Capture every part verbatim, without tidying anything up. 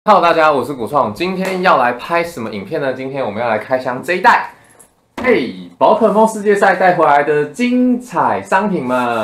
Hello， 大家，我是古创，今天要来拍什么影片呢？今天我们要来开箱这一袋，嘿，宝可梦世界赛带回来的精彩商品们。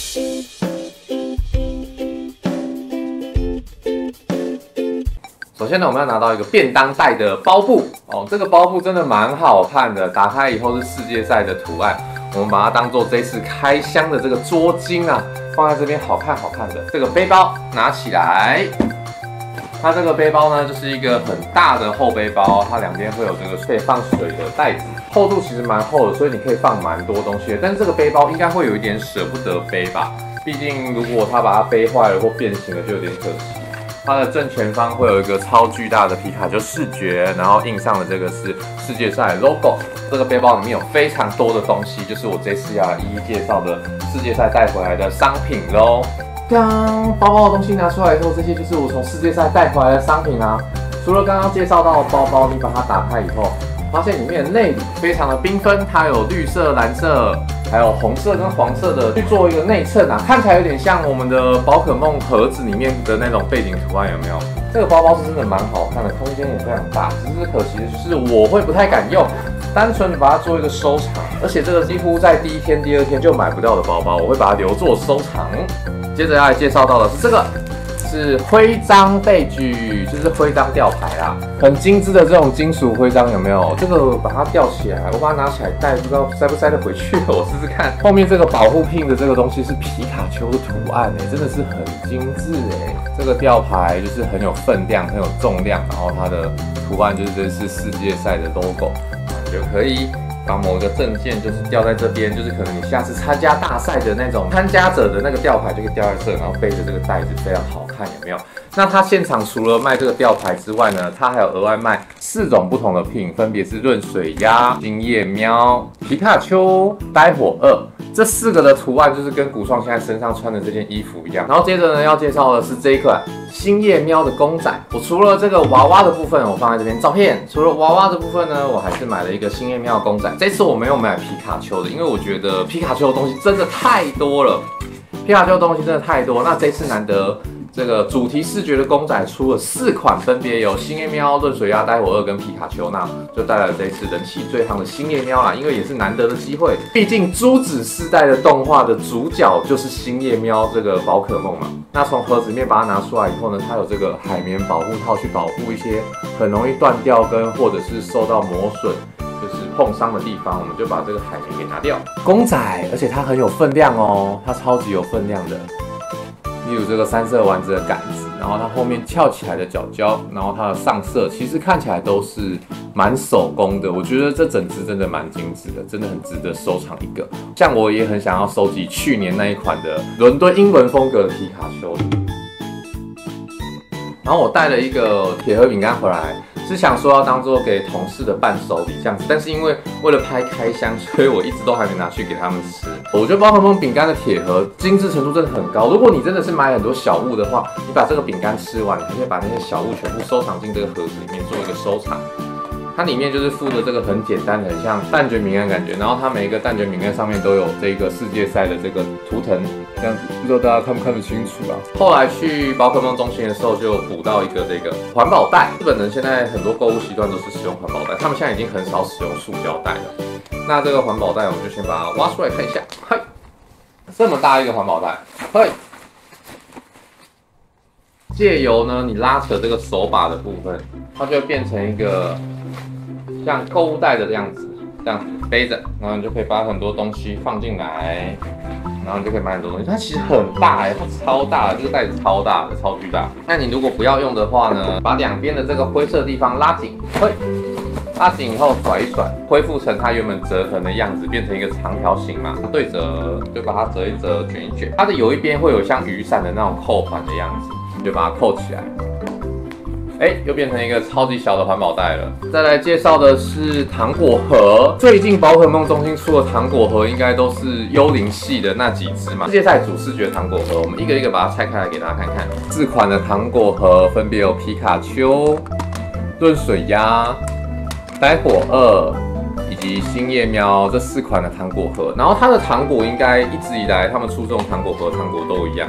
首先呢，我们要拿到一个便当袋的包布哦，这个包布真的蛮好看的，打开以后是世界赛的图案，我们把它当做这次开箱的这个桌巾啊，放在这边好看好看的。这个背包拿起来。 它这个背包呢，就是一个很大的厚背包，它两边会有这个可以放水的袋子，厚度其实蛮厚的，所以你可以放蛮多东西的。但是这个背包应该会有一点舍不得背吧，毕竟如果它把它背坏了或变形了，就有点可惜。它的正前方会有一个超巨大的皮卡丘视觉，然后印上的这个是世界赛 logo。这个背包里面有非常多的东西，就是我这次要来一一介绍的世界赛带回来的商品喽。 刚包包的东西拿出来以后，这些就是我从世界赛带回来的商品啊。除了刚刚介绍到的包包，你把它打开以后，发现里面的内里非常的缤纷，它有绿色、蓝色，还有红色跟黄色的去做一个内衬啊，看起来有点像我们的宝可梦盒子里面的那种背景图案，有没有？这个包包是真的蛮好看的，空间也非常大，只是可惜的就是我会不太敢用。 单纯的把它做一个收藏，而且这个几乎在第一天、第二天就买不到的包包，我会把它留作收藏。接着要来介绍到的是这个，是徽章背具，就是徽章吊牌啦，很精致的这种金属徽章，有没有？这个把它吊起来，我把它拿起来戴，不知道塞不塞得回去，我试试看。后面这个保护pin的这个东西是皮卡丘的图案哎，真的是很精致哎。这个吊牌就是很有分量、很有重量，然后它的图案就是这是世界赛的 logo。 就可以把某个证件就是吊在这边，就是可能你下次参加大赛的那种参加者的那个吊牌就可以吊在这，然后背着这个袋子非常好看，有没有？那它现场除了卖这个吊牌之外呢，它还有额外卖四种不同的品，分别是润水鸭、星夜喵、皮卡丘、呆火二。 这四个的图案就是跟古创现在身上穿的这件衣服一样。然后接着呢，要介绍的是这一款星夜喵的公仔。我除了这个娃娃的部分，我放在这边照片。除了娃娃的部分呢，我还是买了一个星夜喵的公仔。这次我没有买皮卡丘的，因为我觉得皮卡丘的东西真的太多了。皮卡丘的东西真的太多，那这次难得。 这个主题视觉的公仔出了四款，分别有星夜喵、润水鸭、呆火二跟皮卡丘，那就带来了这一次人气最夯的星夜喵啦，因为也是难得的机会，毕竟珠子世代的动画的主角就是星夜喵这个宝可梦嘛。那从盒子里面把它拿出来以后呢，它有这个海绵保护套去保护一些很容易断掉跟或者是受到磨损。 就是碰伤的地方，我们就把这个海绵给拿掉。公仔，而且它很有分量哦，它超级有分量的。例如这个三色丸子的杆子，然后它后面翘起来的角胶，然后它的上色，其实看起来都是蛮手工的。我觉得这整只真的蛮精致的，真的很值得收藏一个。像我也很想要收集去年那一款的伦敦英伦风格的皮卡丘。然后我带了一个铁盒饼干回来。 是想说要当做给同事的伴手礼这样子，但是因为为了拍开箱，所以我一直都还没拿去给他们吃。我觉得宝可梦饼干的铁盒精致程度真的很高。如果你真的是买很多小物的话，你把这个饼干吃完，你还可以把那些小物全部收藏进这个盒子里面做一个收藏。它里面就是附的这个很简单的，很像蛋卷饼干感觉。然后它每一个蛋卷饼干上面都有这个世界赛的这个图腾，这样子不知道大家看不看得清楚啊？后来去宝可梦中心的时候，就补到一个这个环保袋。日本人现在很多购物习惯都是使用环保袋，他们现在已经很少使用塑胶袋了。那这个环保袋，我们就先把它挖出来看一下。嗨，这么大一个环保袋，嗨。 借由呢，你拉扯这个手把的部分，它就会变成一个像购物袋的样子，这样子背着，然后你就可以把很多东西放进来，然后你就可以买很多东西。它其实很大哎、欸，它超大，这个袋子超大的，超巨大。那你如果不要用的话呢，把两边的这个灰色地方拉紧，会拉紧以后甩一甩，恢复成它原本折痕的样子，变成一个长条形嘛。对折就把它折一折，卷一卷。它的有一边会有像雨伞的那种扣环的样子。 就把它扣起来，哎、欸，又变成一个超级小的环保袋了。再来介绍的是糖果盒，最近宝可梦中心出的糖果盒应该都是幽灵系的那几只嘛。世界赛主视觉糖果盒，我们一个一个把它拆开来给大家看看。四款的糖果盒分别有皮卡丘、润水鸭、呆火二。 以及星夜喵这四款的糖果盒，然后它的糖果应该一直以来他们出这种糖果盒糖果都一样，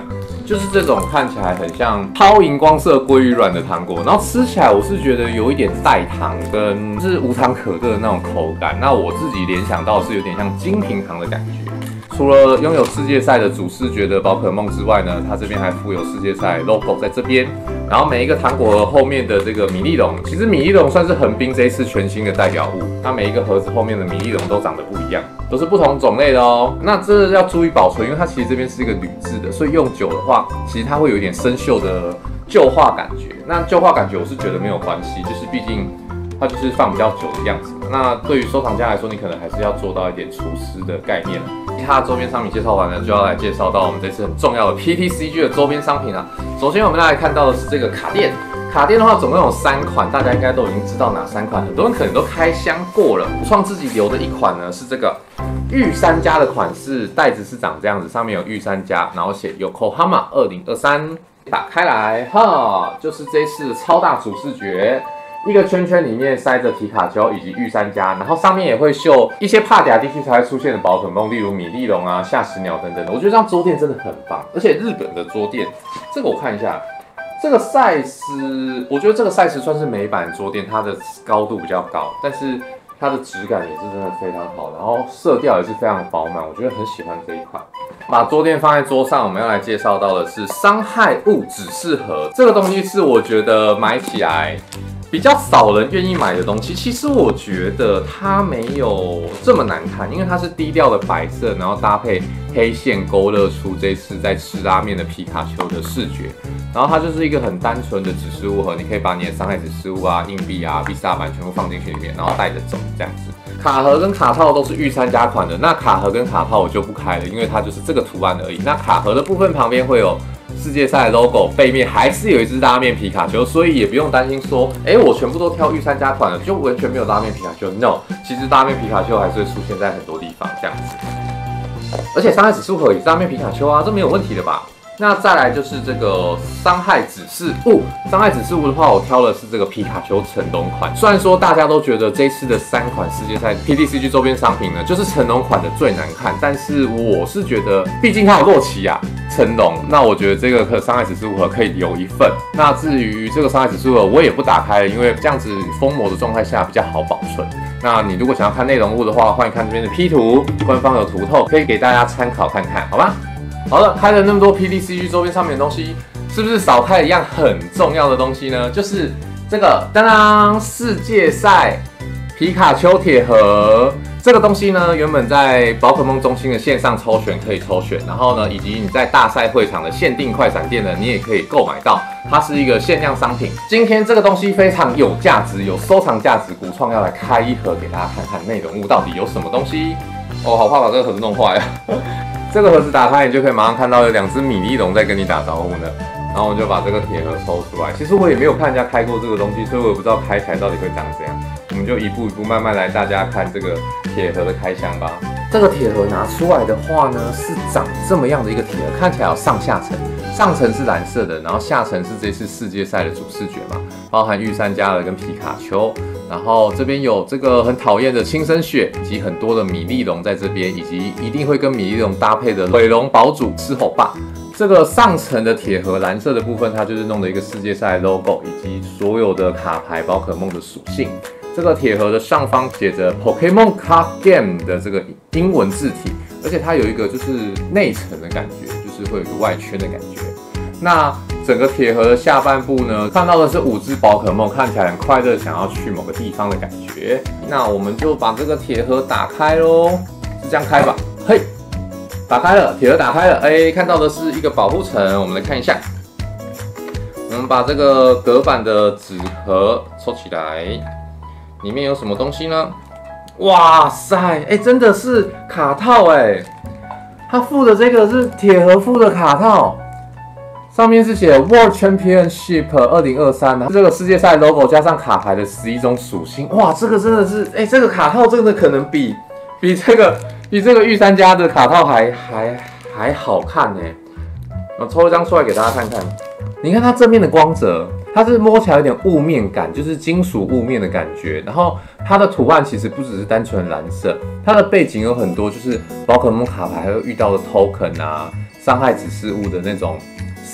就是这种看起来很像抛荧光色鲑鱼卵的糖果，然后吃起来我是觉得有一点代糖跟是无糖可乐的那种口感。那我自己联想到是有点像金平糖的感觉。除了拥有世界赛的主视觉的宝可梦之外呢，它这边还附有世界赛 logo 在这边。然后每一个糖果后面的这个米粒龙，其实米粒龙算是横滨这一次全新的代表物。它每一个盒子后面的米粒龙都长得不一样，都是不同种类的哦。那这要注意保存，因为它其实这边是一个铝制的，所以用久的话，其实它会有一点生锈的旧化感觉。那旧化感觉我是觉得没有关系，就是毕竟它就是放比较久的样子嘛。那对于收藏家来说，你可能还是要做到一点除湿的概念了。其他周边商品介绍完了，就要来介绍到我们这次很重要的 P T C G 的周边商品啊。首先我们来看到的是这个卡垫，卡垫的话总共有三款，大家应该都已经知道哪三款，很多人可能都开箱过了。独创自己留的一款呢是这个御三家的款式，袋子是长这样子，上面有御三家，然后写 Yokohama 二零二三，打开来哈，就是这一次的超大主视觉。一个圈圈里面塞着皮卡丘以及御三家，然后上面也会秀一些帕迪亚地区才会出现的宝可梦，例如米粒龙啊、夏石鸟等等的。我觉得这张桌垫真的很棒，而且日本的桌垫，这个我看一下，这个赛斯，我觉得这个赛斯算是美版桌垫，它的高度比较高，但是它的质感也是真的非常好，然后色调也是非常饱满，我觉得很喜欢这一款。把桌垫放在桌上，我们要来介绍到的是伤害物指示盒，这个东西是我觉得买起来比较少人愿意买的东西。其实我觉得它没有这么难看，因为它是低调的白色，然后搭配黑线勾勒出这次在吃拉面的皮卡丘的视觉。然后它就是一个很单纯的指示物盒，你可以把你的伤害指示物啊、硬币啊、必杀版全部放进去里面，然后带着走这样子。卡盒跟卡套都是御三家款的，那卡盒跟卡套我就不开了，因为它就是这个图案而已。那卡盒的部分旁边会有世界赛 logo， 背面还是有一只拉面皮卡丘，所以也不用担心说，哎、欸，我全部都挑御三家款了，就完全没有拉面皮卡丘。No， 其实拉面皮卡丘还是会出现在很多地方这样子。而且伤害指数盒也是拉面皮卡丘啊，这没有问题的吧？那再来就是这个伤害指示物，伤害指示物的话，我挑的是这个皮卡丘成龙款。虽然说大家都觉得这次的三款世界赛 P T C G 周边商品呢，就是成龙款的最难看，但是我是觉得，毕竟它有洛奇啊、成龙，那我觉得这个伤害指示物盒可以留一份。那至于这个伤害指示物盒，我也不打开了，因为这样子封膜的状态下比较好保存。那你如果想要看内容物的话，欢迎看这边的 P 图，官方有图透，可以给大家参考看看，好吗？好了，开了那么多 P T C G 周边商品的东西，是不是少开了一样很重要的东西呢？就是这个当当世界赛皮卡丘铁盒。这个东西呢，原本在宝可梦中心的线上抽选可以抽选，然后呢，以及你在大赛会场的限定快闪店呢，你也可以购买到。它是一个限量商品。今天这个东西非常有价值，有收藏价值，古创要来开一盒给大家看看内容物到底有什么东西。哦，好怕把这个盒子弄坏啊！这个盒子打开，你就可以马上看到有两只米粒龙在跟你打招呼呢。然后我就把这个铁盒抽出来。其实我也没有看人家开过这个东西，所以我也不知道开起来到底会长怎样。我们就一步一步慢慢来，大家看这个铁盒的开箱吧。这个铁盒拿出来的话呢，是长这么样的一个铁盒，看起来有上下层，上层是蓝色的，然后下层是这次世界赛的主视觉嘛，包含御三家的跟皮卡丘。然后这边有这个很讨厌的轻声雪，以及很多的米粒龙在这边，以及一定会跟米粒龙搭配的水龙堡主狮吼霸。这个上层的铁盒蓝色的部分，它就是弄的一个世界赛 logo， 以及所有的卡牌宝可梦的属性。这个铁盒的上方写着 Pokemon Card Game 的这个英文字体，而且它有一个就是内层的感觉，就是会有一个外圈的感觉。那整个铁盒的下半部呢，看到的是五只宝可梦，看起来很快乐，想要去某个地方的感觉。那我们就把这个铁盒打开咯，是这样开吧？嘿，打开了，铁盒打开了，哎，看到的是一个保护层，我们来看一下。我们把这个隔板的纸盒抽起来，里面有什么东西呢？哇塞，哎，真的是卡套哎，它附的这个是铁盒附的卡套。上面是写 World Championship 二零二三，这个世界赛 logo 加上卡牌的十一种属性，哇，这个真的是，哎、欸，这个卡套真的可能比比这个比这个御三家的卡套还还还好看呢。我抽一张出来给大家看看，你看它正面的光泽，它是摸起来有点雾面感，就是金属雾面的感觉。然后它的图案其实不只是单纯蓝色，它的背景有很多就是宝可梦卡牌还会遇到的 token 啊，伤害指示物的那种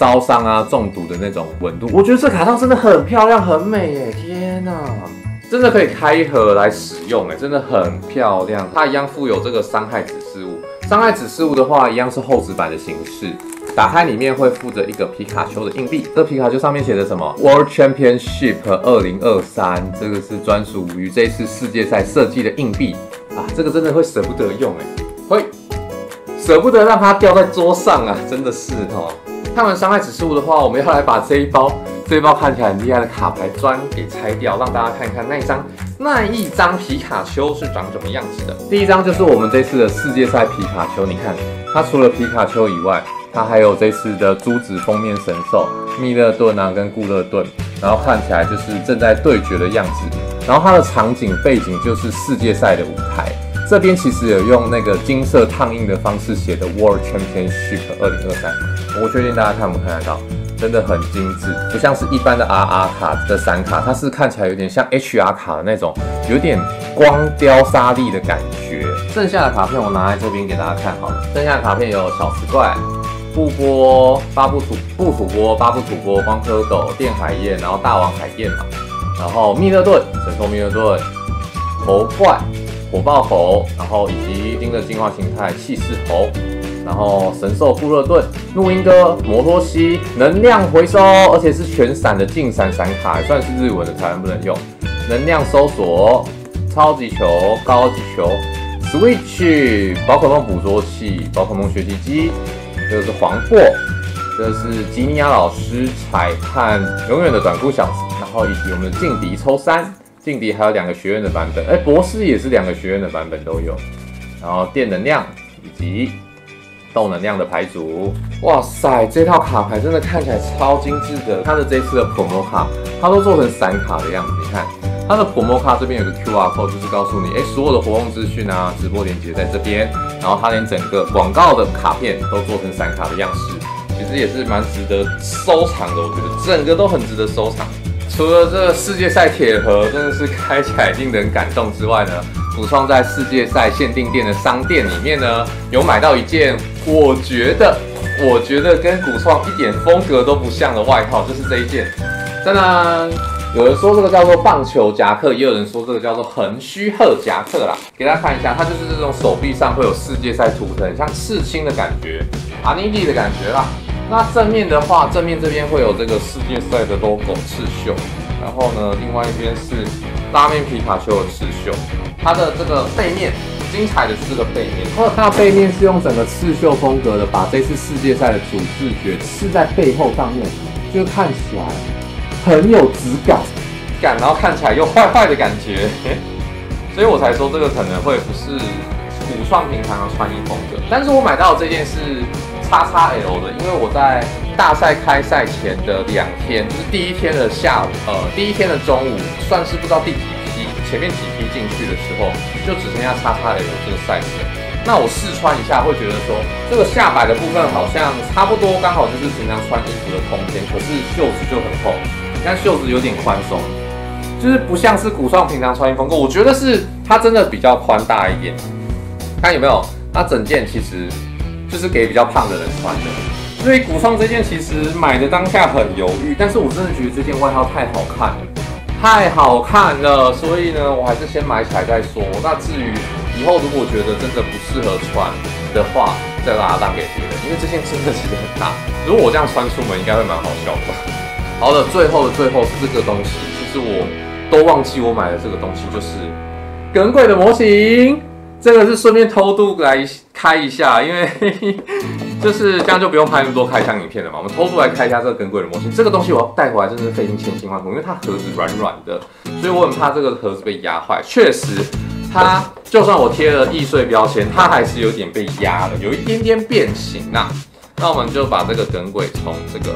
烧伤啊、中毒的那种纹路。我觉得这卡套真的很漂亮、很美耶！天哪，真的可以开盒来使用哎，真的很漂亮。它一样附有这个伤害指示物，伤害指示物的话，一样是厚纸板的形式。打开里面会附着一个皮卡丘的硬币，这皮卡丘上面写的什么 World Championship 二零二三，这个是专属于这次世界赛设计的硬币啊，这个真的会舍不得用哎，会舍不得让它掉在桌上啊，真的是哦。看完伤害指示物的话，我们要来把这一包这一包看起来很厉害的卡牌砖给拆掉，让大家看看那一张那一张皮卡丘是长什么样子的。第一张就是我们这次的世界赛皮卡丘，你看它除了皮卡丘以外，它还有这次的珠子封面神兽密勒顿啊跟固勒顿，然后看起来就是正在对决的样子。然后它的场景背景就是世界赛的舞台，这边其实有用那个金色烫印的方式写的 World Championship 二零二三，我确定大家看不看得到，真的很精致，不像是一般的 R R 卡的闪卡，它是看起来有点像 H R 卡的那种，有点光雕沙砾的感觉。剩下的卡片我拿在这边给大家看好了，剩下的卡片有小石怪。布波、巴布土、布土波、巴布土波、光蝌蚪、电海燕，然后大王海燕嘛，然后密勒顿、神兽密勒顿、猴怪、火爆猴，然后以及新的进化形态气势猴，然后神兽布勒顿、怒音哥、摩托西、能量回收，而且是全闪的近闪闪卡，算是日文的，台湾不能用。能量搜索、超级球、高级球、Switch、宝可梦捕捉器、宝可梦学习机。这个是黄货，这个是吉尼亚老师裁判永远的短裤小子，然后以及我们的劲敌抽三，劲敌还有两个学院的版本，哎，博士也是两个学院的版本都有，然后电能量以及斗能量的牌组，哇塞，这套卡牌真的看起来超精致的，它的这次的 promo 卡，它都做成散卡的样子，你看。它的 promo 卡这边有个 Q R code， 就是告诉你，哎，所有的活动资讯啊，直播链接在这边，然后它连整个广告的卡片都做成闪卡的样式，其实也是蛮值得收藏的，我觉得整个都很值得收藏。除了这个世界赛铁盒真的是开起来令人感动之外呢，古创在世界赛限定店的商店里面呢，有买到一件我觉得我觉得跟古创一点风格都不像的外套，就是这一件，真的。有人说这个叫做棒球夹克，也有人说这个叫做横须贺夹克啦。给大家看一下，它就是这种手臂上会有世界赛图腾，像刺青的感觉，阿尼迪的感觉啦。那正面的话，正面这边会有这个世界赛的 logo 刺绣，然后呢，另外一边是拉面皮卡丘的刺绣。它的这个背面，精彩的是这个背面，它的背面是用整个刺绣风格的，把这次世界赛的主视觉刺在背后上面，就看起来很有质感，感，然后看起来又坏坏的感觉，所以我才说这个可能会不是古创平常的穿衣风格。但是我买到的这件是 X X L 的，因为我在大赛开赛前的两天，就是第一天的下午，呃，第一天的中午，算是不知道第几批，前面几批进去的时候，就只剩下 X X L 这个 size 了。那我试穿一下，会觉得说这个下摆的部分好像差不多，刚好就是平常穿衣服的空间，可是袖子就很厚。你看袖子有点宽松，就是不像是古创平常穿衣风格。我觉得是它真的比较宽大一点。看有没有？它整件其实就是给比较胖的人穿的。所以古创这件其实买的当下很犹豫，但是我真的觉得这件外套太好看了，太好看了，所以呢，我还是先买起来再说。那至于以后如果觉得真的不适合穿的话，再把它让给别人，因为这件真的其实很大。如果我这样穿出门，应该会蛮好笑的吧。好的，最后的最后是这个东西，其实我都忘记我买的这个东西，就是耿鬼的模型。这个是顺便偷渡来开一下，因为就是这样就不用拍那么多开箱影片了嘛。我们偷渡来开一下这个耿鬼的模型。这个东西我带回来真的是费尽千辛万苦，因为它盒子软软的，所以我很怕这个盒子被压坏。确实，它就算我贴了易碎标签，它还是有点被压了，有一点点变形啊。那我们就把这个耿鬼从这个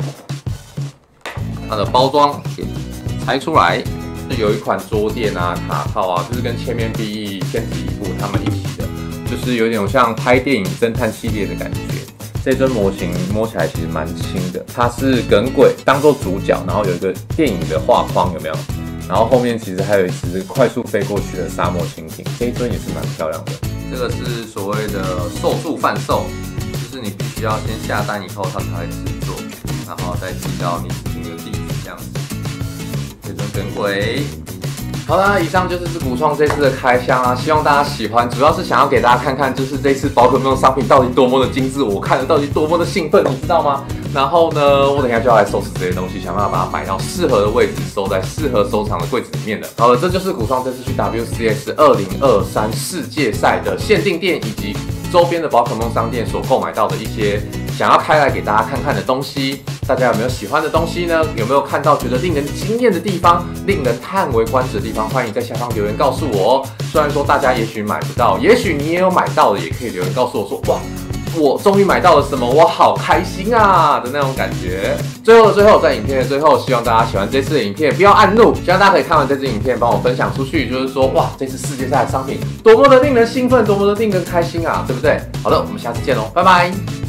它的包装给拆出来。有一款桌垫啊、卡套啊，就是跟千面 B E、天子一部他们一起的，就是有点像拍电影侦探系列的感觉。这尊模型摸起来其实蛮轻的，它是耿鬼当做主角，然后有一个电影的画框，有没有？然后后面其实还有一只快速飞过去的沙漠蜻蜓，这一尊也是蛮漂亮的。这个是所谓的售助贩售，就是你必须要先下单以后，它才会制作。 然后再寄到你指定的地址，这样子，回存神鬼。好啦，以上就是古创这次的开箱啊，希望大家喜欢。主要是想要给大家看看，就是这次宝可梦商品到底多么的精致，我看了到底多么的兴奋，你知道吗？然后呢，我等一下就要来收拾这些东西，想办法把它摆到适合的位置，收在适合收藏的柜子里面的。好了，这就是古创这次去 W C S 二零二三世界赛的限定店以及周边的宝可梦商店所购买到的一些想要开来给大家看看的东西。大家有没有喜欢的东西呢？有没有看到觉得令人惊艳的地方、令人叹为观止的地方？欢迎在下方留言告诉我哦。虽然说大家也许买不到，也许你也有买到的，也可以留言告诉我说，哇，我终于买到了什么，我好开心啊的那种感觉。最后的最后，在影片的最后，希望大家喜欢这次的影片，不要按怒，希望大家可以看完这支影片，帮我分享出去，就是说，哇，这次世界赛的商品多么的令人兴奋，多么的令人开心啊，对不对？好的，我们下次见喽，拜拜。